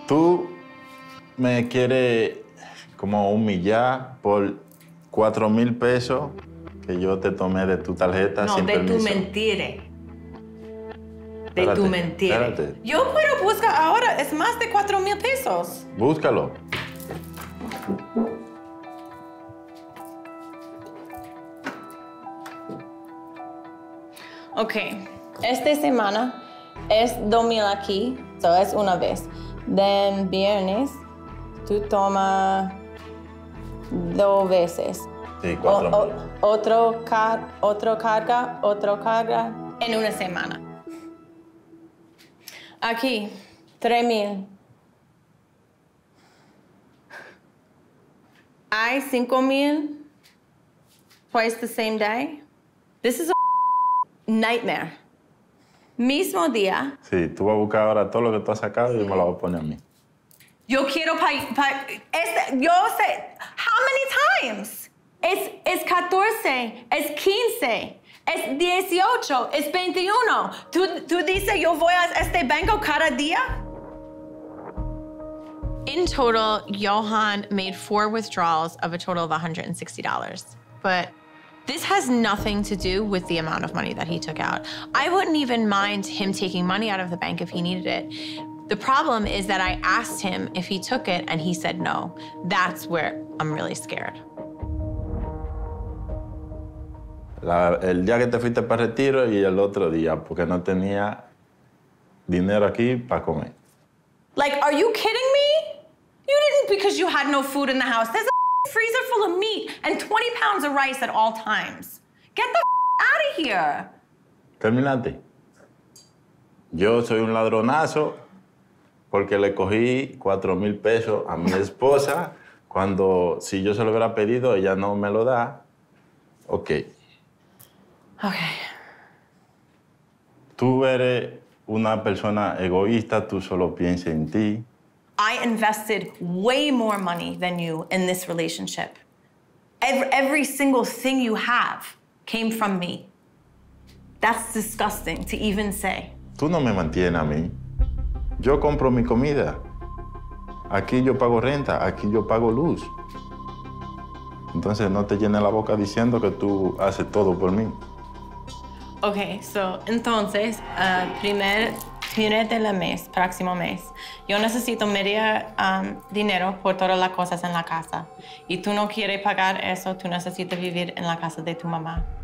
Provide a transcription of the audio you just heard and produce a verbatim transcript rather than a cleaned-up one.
Tú me quieres como humillar por cuatro mil pesos que yo te tomé de tu tarjeta no, sin de permiso. tu mentira. De Espérate, tu mentira. espérate. Yo puedo buscar ahora, es más de cuatro mil pesos. Búscalo. Ok, esta semana es dos mil aquí, so es una vez. Then viernes, tú tomas dos veces. Sí, cuatro O- mil. o- otro, car otro carga, otro carga en una semana. Aquí, tres mil. Hay cinco mil twice the same day. This is a nightmare. Mismo día. Sí, tú vas a buscar ahora todo lo que tú has sacado y me lo vas a poner a mí. Yo quiero pa, pa este, yo sé, how many times? Es, es catorce, es quince, es dieciocho, es veintiuno. ¿Tú, tú dices yo voy a este banco cada día? In total, Johan made four withdrawals of a total of one hundred sixty dollars. But this has nothing to do with the amount of money that he took out. I wouldn't even mind him taking money out of the bank if he needed it. The problem is that I asked him if he took it and he said no. That's where I'm really scared. La- el día que te fuiste para retiro y el otro día, porque no tenía dinero aquí para comer. Like, are you kidding me? You didn't because you had no food in the house. There's a freezer full of meat and twenty pounds of rice at all times. Get the out of here. ¿Terminaste? Yo soy un ladronazo porque le cogí cuatro mil pesos a mi esposa cuando, si yo se lo hubiera pedido, ella no me lo da. Ok. Okay. Tú eres una persona egoísta, tú solo piensas en ti. I invested way more money than you in this relationship. Every, every single thing you have came from me. That's disgusting to even say. Tú no me mantienes a mí. Yo compro mi comida. Aquí yo pago renta, aquí yo pago luz. Entonces no te llenes la boca diciendo que tú haces todo por mí. Okay, so entonces, uh, primer, primer del mes, próximo mes, yo necesito media um, dinero por todas las cosas en la casa. Y tú no quieres pagar eso, tú necesitas vivir en la casa de tu mamá.